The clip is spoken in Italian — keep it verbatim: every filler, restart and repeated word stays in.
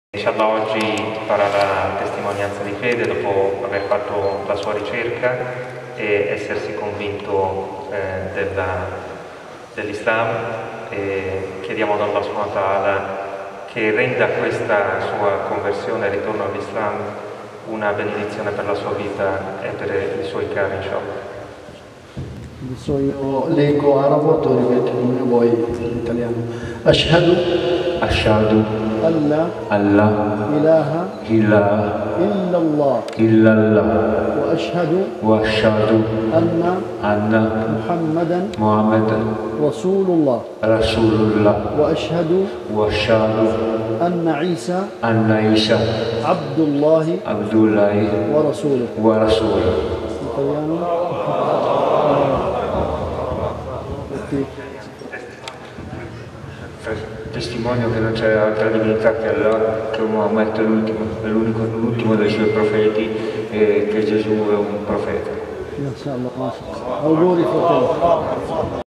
Inshallah oggi farà la testimonianza di fede dopo aver fatto la sua ricerca e essersi convinto eh, dell'Islam, e chiediamo ad Allah subhanahu wa ta'ala che renda questa sua conversione e ritorno all'Islam una benedizione per la sua vita e per i suoi cari, inshallah. Io leggo arabo, tu ripetti come vuoi l'italiano. Ashhadu Ashhadu alla alla ilaha ilaha illallah illallah wa ashhadu wa ashhadu anna anna Muhammadan Muhammadan Rasulullah Rasulullah wa ashhadu wa ashhadu anna Isa anna Isa Abdullahi Abdullahi wa Rasuluh. wa Rasuluh. Italiano? Testimonio che non c'è altra divinità che Allah, che Muhammad è l'ultimo, l'ultimo dei suoi profeti e che Gesù è un profeta. Inshallah, auguri fratello.